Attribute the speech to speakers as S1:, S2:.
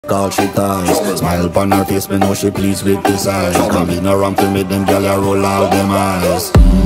S1: all she ties. Smile upon her face, me know she pleased with this eyes. Come in around to make them gyal a roll all them eyes.